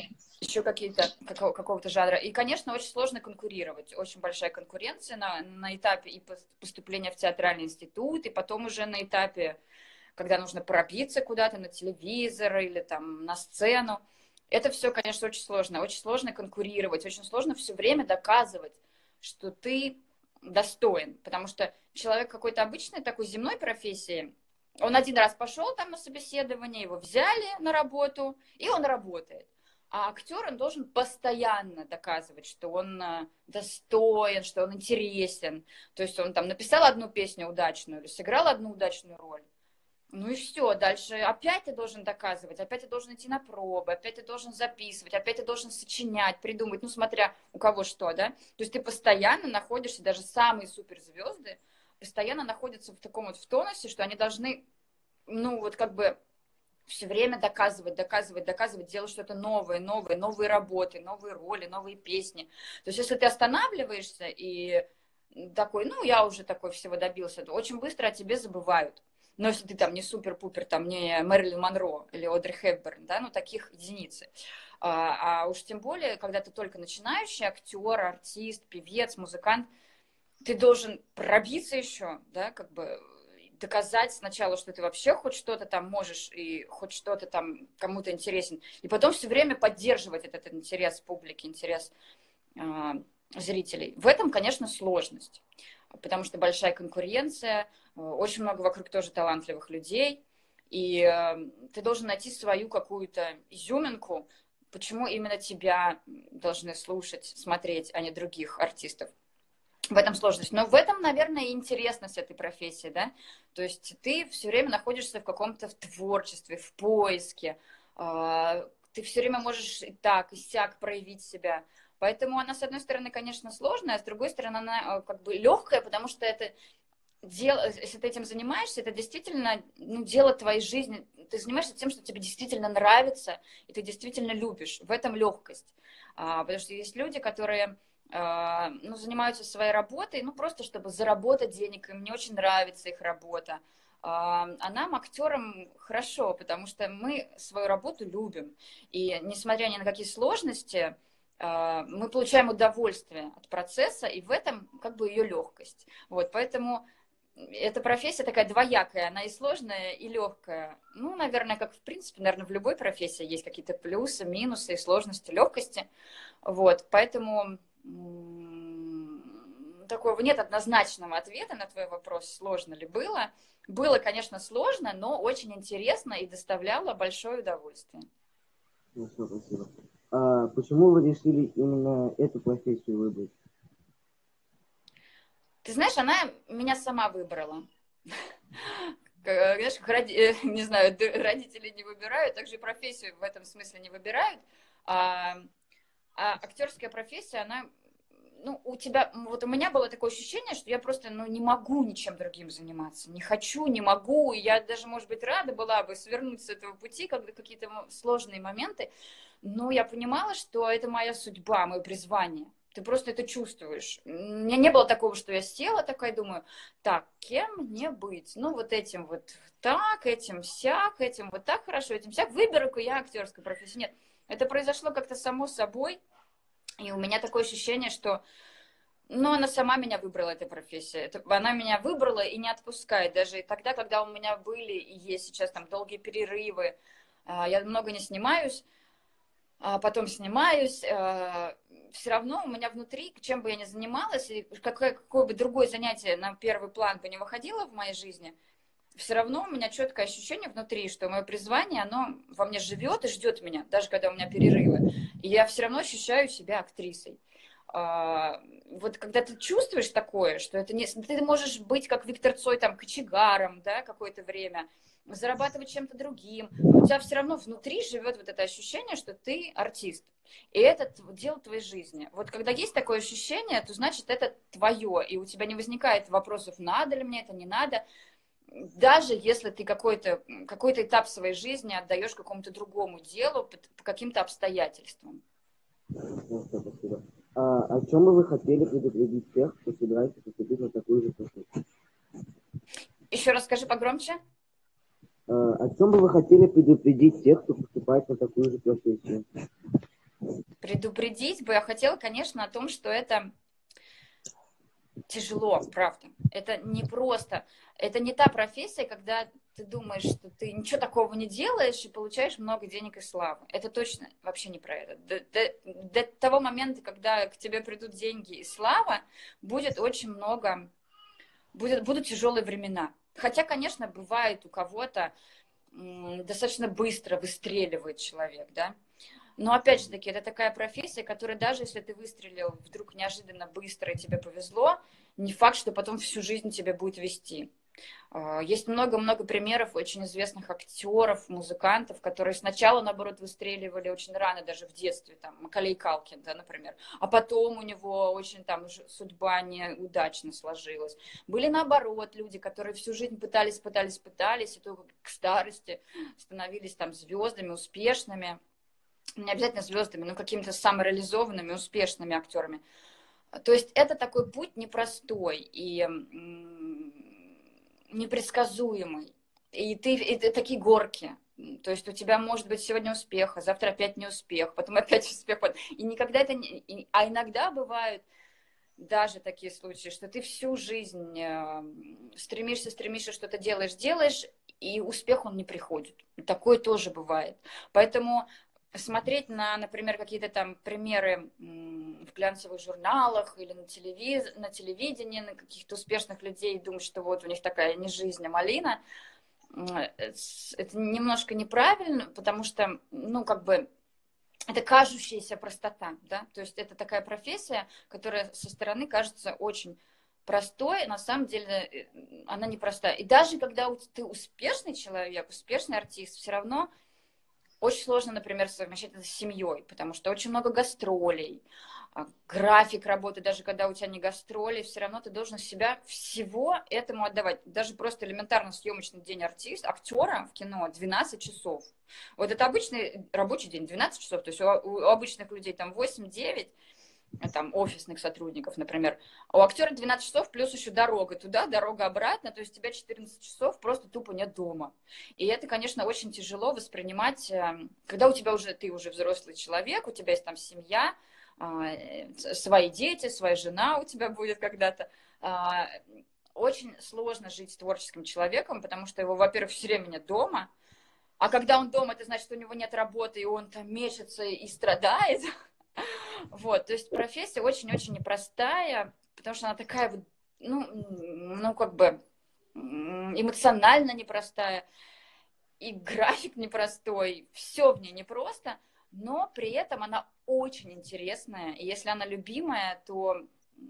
еще какие-то, какого, какого-то жанра. И, конечно, очень сложно конкурировать. Очень большая конкуренция на, на этапе и поступления в театральный институт, и потом уже на этапе, когда нужно пробиться куда-то на телевизор или там на сцену. Это все, конечно, очень сложно. Очень сложно конкурировать, очень сложно все время доказывать, что ты достоин. Потому что человек какой-то обычной такой земной профессии, он один раз пошел там на собеседование, его взяли на работу, и он работает. А актер, он должен постоянно доказывать, что он достоин, что он интересен. То есть он там написал одну песню удачную или сыграл одну удачную роль. Ну и все, дальше опять ты должен доказывать, опять ты должен идти на пробы, опять ты должен записывать, опять ты должен сочинять, придумать, ну смотря у кого что, да. То есть ты постоянно находишься, даже самые суперзвезды постоянно находятся в таком вот в тонусе, что они должны, ну вот как бы все время доказывать, доказывать, доказывать, делать что-то новое, новое, новые работы, новые роли, новые песни. То есть если ты останавливаешься и такой, ну я уже такой всего добился, то очень быстро о тебе забывают. Но если ты там не супер-пупер, там не Мэрилин Монро или Одри Хепберн, да, ну таких единицы. А, а уж тем более, когда ты только начинающий актер, артист, певец, музыкант, ты должен пробиться еще, да, как бы доказать сначала, что ты вообще хоть что-то там можешь и хоть что-то там кому-то интересен, и потом все время поддерживать этот интерес публики, интерес э, зрителей. В этом, конечно, сложность, потому что большая конкуренция, очень много вокруг тоже талантливых людей, и э, ты должен найти свою какую-то изюминку, почему именно тебя должны слушать, смотреть, а не других артистов. В этом сложность. Но в этом, наверное, и интересность этой профессии, да. То есть ты все время находишься в каком-то творчестве, в поиске. Ты все время можешь и так, и сяк проявить себя. Поэтому она, с одной стороны, конечно, сложная, а с другой стороны, она как бы легкая, потому что это дело, если ты этим занимаешься, это действительно, ну, дело твоей жизни. Ты занимаешься тем, что тебе действительно нравится, и ты действительно любишь. В этом легкость. Потому что есть люди, которые ну, занимаются своей работой, ну, просто чтобы заработать денег, им не очень нравится их работа. А нам, актерам, хорошо, потому что мы свою работу любим. И несмотря ни на какие сложности, мы получаем удовольствие от процесса, и в этом как бы ее легкость. Вот, поэтому эта профессия такая двоякая, она и сложная, и легкая. Ну, наверное, как в принципе, наверное, в любой профессии есть какие-то плюсы, минусы, сложности, легкости. Вот, поэтому такого нет однозначного ответа на твой вопрос, сложно ли было. Было, конечно, сложно, но очень интересно и доставляло большое удовольствие. Хорошо, спасибо. А почему вы решили именно эту профессию выбрать? Ты знаешь, она меня сама выбрала. Как, знаешь, как роди- э, не знаю, д- родители не выбирают, также и профессию в этом смысле не выбирают. А, а актерская профессия, она, ну, у тебя, вот у меня было такое ощущение, что я просто, ну, не могу ничем другим заниматься, не хочу, не могу, и я даже, может быть, рада была бы свернуть с этого пути, когда какие-то сложные моменты, но я понимала, что это моя судьба, мое призвание. Ты просто это чувствуешь. У меня не было такого, что я села такая, думаю, так, кем мне быть? Ну, вот этим вот так, этим сяк, этим вот так хорошо, этим сяк. Выберу-ка я актерскую профессию. Нет, это произошло как-то само собой. И у меня такое ощущение, что, ну, она сама меня выбрала, эта профессия. Это, она меня выбрала и не отпускает. Даже и тогда, когда у меня были и есть сейчас там долгие перерывы, я много не снимаюсь, а потом снимаюсь, все равно у меня внутри, чем бы я ни занималась, и какое, какое бы другое занятие на первый план бы не выходило в моей жизни, все равно у меня четкое ощущение внутри, что мое призвание, оно во мне живет и ждет меня, даже когда у меня перерывы. И я все равно ощущаю себя актрисой. А, вот когда ты чувствуешь такое, что это не... Ты можешь быть, как Виктор Цой, там, кочегаром, да, какое-то время, зарабатывать чем-то другим, но у тебя все равно внутри живет вот это ощущение, что ты артист. И это дело твоей жизни. Вот когда есть такое ощущение, то значит это твое, и у тебя не возникает вопросов, надо ли мне это, не надо. Даже если ты какой-то какой этап своей жизни отдаешь какому-то другому делу по, по каким-то обстоятельствам. Ну, все, спасибо. А о чем бы вы хотели предупредить тех, кто собирается поступить на такую же профессию? Еще раз скажи погромче. А, о чем бы вы хотели предупредить тех, кто поступает на такую же профессию? Предупредить бы я хотела, конечно, о том, что это тяжело, правда. Это не просто. Это не та профессия, когда ты думаешь, что ты ничего такого не делаешь и получаешь много денег и славы. Это точно вообще не про это. До, до, до того момента, когда к тебе придут деньги и слава, будет очень много, будет, будут тяжелые времена. Хотя, конечно, бывает у кого-то м, достаточно быстро выстреливает человек, да. Но опять же таки, это такая профессия, которая даже если ты выстрелил вдруг неожиданно быстро и тебе повезло, не факт, что потом всю жизнь тебя будет вести. Есть много-много примеров очень известных актеров, музыкантов, которые сначала, наоборот, выстреливали очень рано, даже в детстве, там, Маколей Калкин, да, например, а потом у него очень там судьба неудачно сложилась. Были, наоборот, люди, которые всю жизнь пытались, пытались, пытались, и только к старости становились там звездами, успешными. Не обязательно звездами, но какими-то самореализованными, успешными актерами. То есть это такой путь непростой и непредсказуемый. И ты, и ты такие горки. То есть у тебя может быть сегодня успех, а завтра опять не успех, потом опять успех. И никогда это не... А иногда бывают даже такие случаи, что ты всю жизнь стремишься, стремишься, что-то делаешь, делаешь, и успех он не приходит. Такое тоже бывает. Поэтому смотреть на, например, какие-то там примеры в глянцевых журналах или на, телевиз... на телевидении, на каких-то успешных людей, думать, что вот у них такая не жизнь, а малина, это немножко неправильно, потому что, ну, как бы, это кажущаяся простота, да, то есть это такая профессия, которая со стороны кажется очень простой, на самом деле она непростая. И даже когда ты успешный человек, успешный артист, все равно очень сложно, например, совмещать это с семьей, потому что очень много гастролей, график работы, даже когда у тебя не гастроли, все равно ты должен себя всего этому отдавать. Даже просто элементарно съемочный день артиста, актера в кино двенадцать часов. Вот это обычный рабочий день, двенадцать часов, то есть у, у обычных людей там восемь-девять, там, офисных сотрудников, например. А у актера двенадцать часов, плюс еще дорога туда, дорога обратно, то есть у тебя четырнадцать часов просто тупо нет дома. И это, конечно, очень тяжело воспринимать, когда у тебя уже, ты уже взрослый человек, у тебя есть там семья, свои дети, своя жена у тебя будет когда-то. Очень сложно жить с творческим человеком, потому что его, во-первых, все время нет дома, а когда он дома, это значит, что у него нет работы, и он там мечется и страдает. Вот, то есть профессия очень-очень непростая, потому что она такая вот, ну, ну, как бы эмоционально непростая, и график непростой, все в ней непросто, но при этом она очень интересная, и если она любимая, то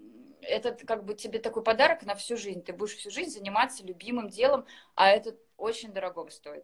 это как бы тебе такой подарок на всю жизнь. Ты будешь всю жизнь заниматься любимым делом, а это очень дорого стоит.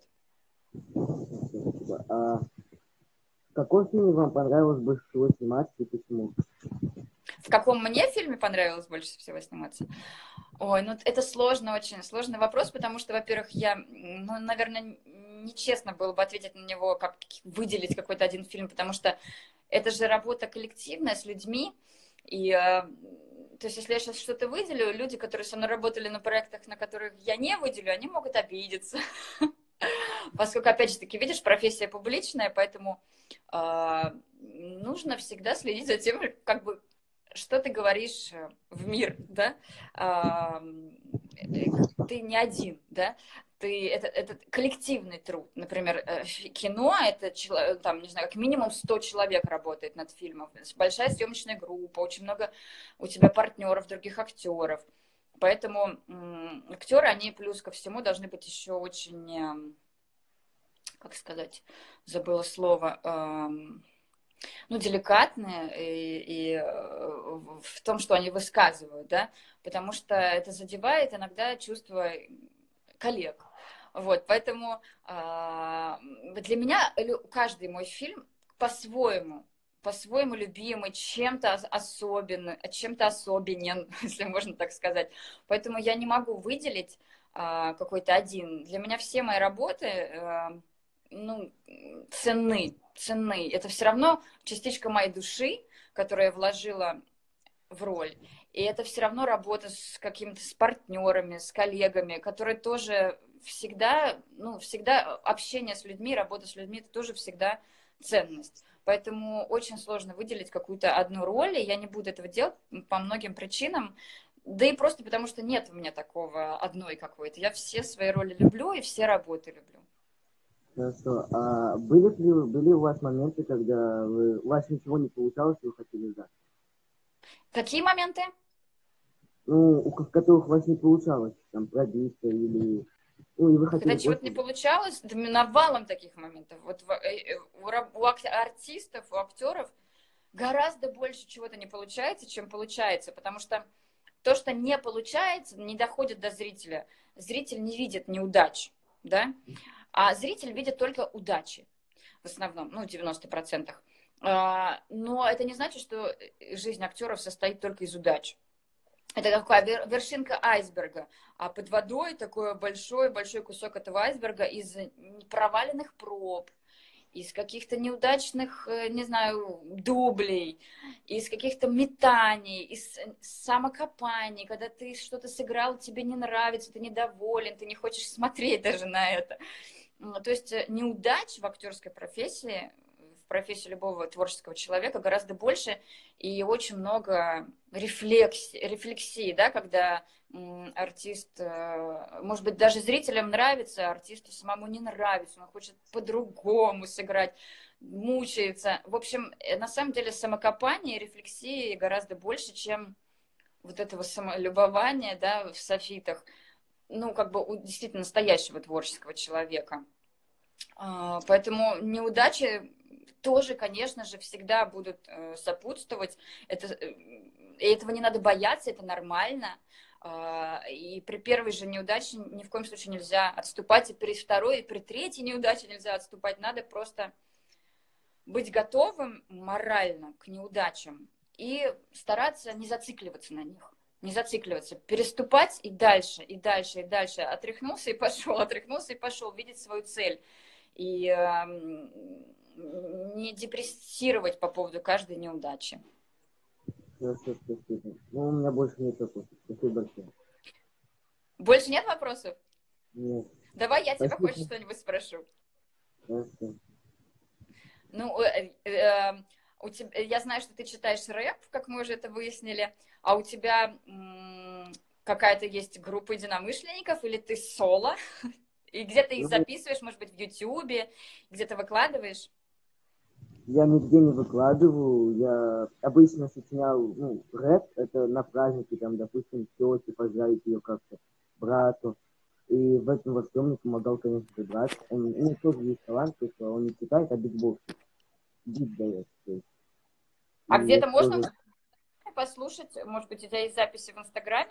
Спасибо. А в каком фильме вам понравилось больше всего сниматься и почему? В каком мне фильме понравилось больше всего сниматься? Ой, ну это сложно, очень сложный вопрос, потому что, во-первых, я, ну, наверное, нечестно было бы ответить на него, как выделить какой-то один фильм, потому что это же работа коллективная с людьми, и, э, то есть, если я сейчас что-то выделю, люди, которые со мной работали на проектах, на которых я не выделю, они могут обидеться, поскольку, опять же таки, видишь, профессия публичная, поэтому э, нужно всегда следить за тем, как бы, что ты говоришь в мир, да, а, ты не один, да, ты, это, это коллективный труд, например, кино, это, там, не знаю, как минимум сто человек работает над фильмом, большая съемочная группа, очень много у тебя партнеров, других актеров, поэтому актеры, они плюс ко всему должны быть еще очень, как сказать, забыла слово, ну, деликатные и, и в том, что они высказывают, да, потому что это задевает иногда чувства коллег. Вот, поэтому э, для меня каждый мой фильм по-своему, по-своему любимый, чем-то особенным, чем-то особенен, если можно так сказать. Поэтому я не могу выделить э, какой-то один. Для меня все мои работы э, ну, ценны, ценны. Это все равно частичка моей души, которую я вложила в роль. И это все равно работа с какими-то с партнерами, с коллегами, которые тоже всегда, ну, всегда общение с людьми, работа с людьми, это тоже всегда ценность. Поэтому очень сложно выделить какую-то одну роль, и я не буду этого делать по многим причинам. Да и просто потому, что нет у меня такого одной какой-то. Я все свои роли люблю и все работы люблю. Хорошо. А были ли, были у вас моменты, когда вы, у вас ничего не получалось, и вы хотели сдать? Какие моменты? Ну, у которых у вас не получалось, там, пробиться или... Ну, и вы хотели Когда чего-то не получалось, да навалом таких моментов. Вот у, у артистов, у актеров гораздо больше чего-то не получается, чем получается, потому что то, что не получается, не доходит до зрителя. Зритель не видит неудач, да? А зритель видит только удачи в основном, ну, в девяноста процентах. Но это не значит, что жизнь актеров состоит только из удач. Это такая вершинка айсберга, а под водой такой большой-большой кусок этого айсберга из проваленных проб, из каких-то неудачных, не знаю, дублей, из каких-то метаний, из самокопаний, когда ты что-то сыграл, тебе не нравится, ты недоволен, ты не хочешь смотреть даже на это. То есть неудач в актерской профессии, в профессии любого творческого человека гораздо больше, и очень много рефлексии, рефлексии, да, когда артист, может быть, даже зрителям нравится, а артисту самому не нравится, он хочет по-другому сыграть, мучается. В общем, на самом деле самокопание, рефлексии гораздо больше, чем вот этого самолюбования, да, в софитах. Ну, как бы у действительно настоящего творческого человека. Поэтому неудачи тоже, конечно же, всегда будут сопутствовать. Это, и этого не надо бояться, это нормально. И при первой же неудаче ни в коем случае нельзя отступать, и при второй, и при третьей неудаче нельзя отступать. Надо просто быть готовым морально к неудачам и стараться не зацикливаться на них. Не зацикливаться, переступать и дальше, и дальше, и дальше. Отряхнулся и пошел, отряхнулся и пошел, видеть свою цель. И э, не депрессировать по поводу каждой неудачи. Хорошо, спасибо. Ну, у меня больше нет вопросов. Спасибо большое. Больше нет вопросов? Нет. Давай я тебя Спасибо. хоть что-нибудь спрошу. Хорошо. Ну, э, э, у тебя, я знаю, что ты читаешь рэп, как мы уже это выяснили, а у тебя м- какая-то есть группа единомышленников, или ты соло? И где ты их записываешь, может быть, в Ютьюбе, где-то выкладываешь? Я нигде не выкладываю, я обычно сочинял, ну, рэп, это на празднике, там, допустим, тете поздравить ее как-то, брату, и в этом во всем мне помогал, конечно же, брат. Он, у него тоже есть талант, то что он не читает, а битбоксит, бит дает. То есть. А И где-то это можно тоже... послушать? Может быть, у тебя есть записи в Инстаграме?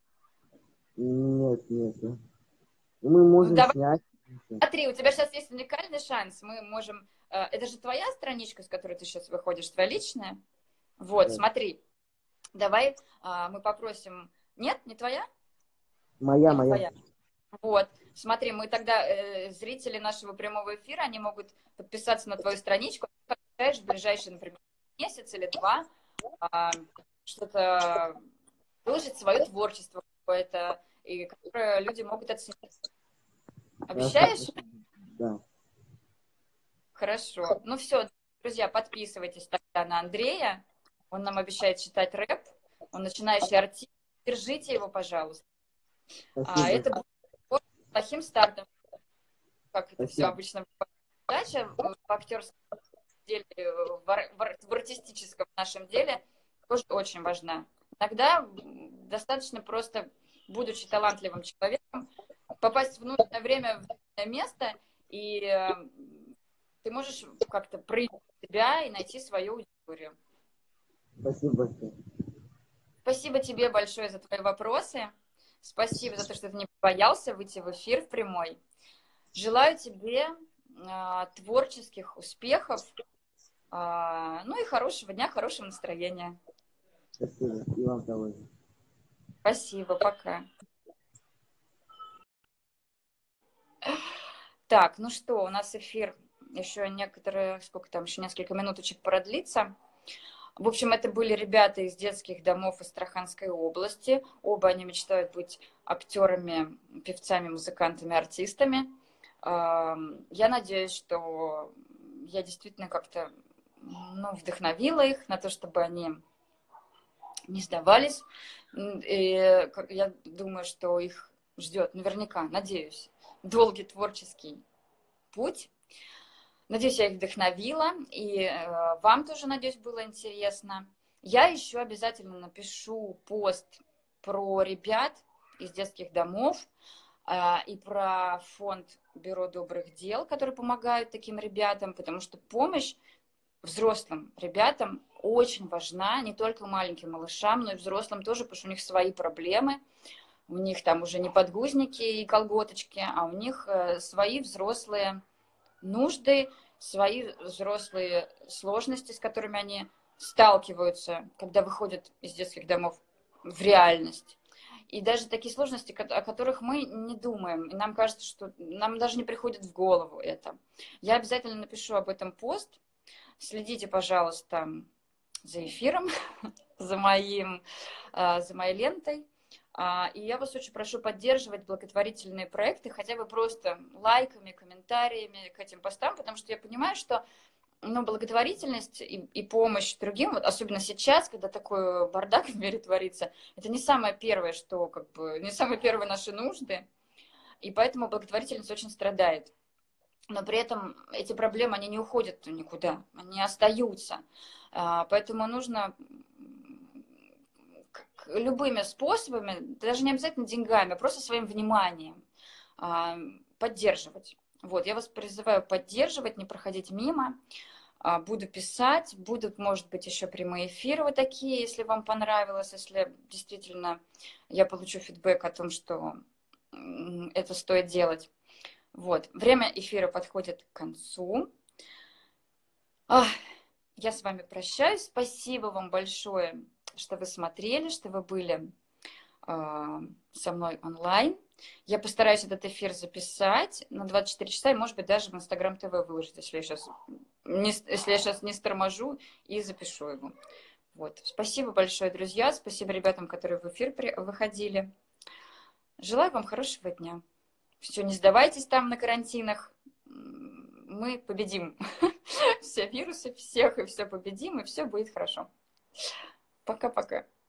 Нет, нет. Мы Ну, можем давай, снять. смотри, у тебя сейчас есть уникальный шанс. Мы можем... э, Это же твоя страничка, с которой ты сейчас выходишь, твоя личная? Вот, Да. смотри. Давай а, мы попросим... Нет, не твоя? Моя, Или моя. твоя? Вот. Смотри, мы тогда, э, зрители нашего прямого эфира, они могут подписаться на твою страничку. Ты обещаешь в ближайший, например, месяц или два а, что-то выложить, свое творчество какое-то, и которое люди могут оценить. Хорошо. Обещаешь? Да. Хорошо. Ну все, друзья, подписывайтесь тогда на Андрея. Он нам обещает читать рэп. Он начинающий артист. Держите его, пожалуйста. А Спасибо. это будет плохим стартом, как это все Спасибо. обычно бывает. Удача в актерском деле, в, ар- в, ар- в артистическом нашем деле тоже очень важна. Иногда достаточно просто, будучи талантливым человеком, попасть в нужное время, в нужное место, и э, ты можешь как-то проявить себя и найти свою аудиторию. Спасибо большое. Спасибо тебе большое за твои вопросы. Спасибо за то, что ты не боялся выйти в эфир в прямой. Желаю тебе э, творческих успехов, э, ну и хорошего дня, хорошего настроения. Спасибо. И вам того же. Спасибо, пока. Так, ну что, у нас эфир еще некоторые, сколько там, еще несколько минуточек продлится. В общем, это были ребята из детских домов Астраханской области. Оба они мечтают быть актерами, певцами, музыкантами, артистами. Я надеюсь, что я действительно как-то, ну, вдохновила их на то, чтобы они не сдавались. И я думаю, что их ждет наверняка, надеюсь, долгий творческий путь. Надеюсь, я их вдохновила, и э, вам тоже, надеюсь, было интересно. Я еще обязательно напишу пост про ребят из детских домов э, и про фонд Бюро добрых дел, который помогает таким ребятам, потому что помощь взрослым ребятам очень важна, не только маленьким малышам, но и взрослым тоже, потому что у них свои проблемы. У них там уже не подгузники и колготочки, а у них э, свои взрослые нужды, свои взрослые сложности, с которыми они сталкиваются, когда выходят из детских домов в реальность. И даже такие сложности, о которых мы не думаем. И нам кажется, что нам даже не приходит в голову это. Я обязательно напишу об этом пост. Следите, пожалуйста, за эфиром, за, моим, за моей лентой. И я вас очень прошу поддерживать благотворительные проекты хотя бы просто лайками, комментариями к этим постам, потому что я понимаю, что, ну, благотворительность и, и помощь другим, вот особенно сейчас, когда такой бардак в мире творится, это не самое первое, что, как бы, не самые первые наши нужды, и поэтому благотворительность очень страдает. Но при этом эти проблемы, они не уходят никуда, они остаются. Поэтому нужно любыми способами, даже не обязательно деньгами, а просто своим вниманием поддерживать. Вот, я вас призываю поддерживать, не проходить мимо. Буду писать, будут, может быть, еще прямые эфиры вот такие, если вам понравилось, если действительно я получу фидбэк о том, что это стоит делать. Вот, время эфира подходит к концу. Я с вами прощаюсь. Спасибо вам большое, что вы смотрели, что вы были э, со мной онлайн. Я постараюсь этот эфир записать на двадцать четыре часа и, может быть, даже в Инстаграм ТВ выложить, если я сейчас не, если я сейчас не сторможу и запишу его. Вот. Спасибо большое, друзья. Спасибо ребятам, которые в эфир выходили. Желаю вам хорошего дня. Все, не сдавайтесь там на карантинах. Мы победим все вирусы, всех, и все победим, и все будет хорошо. Пока-пока.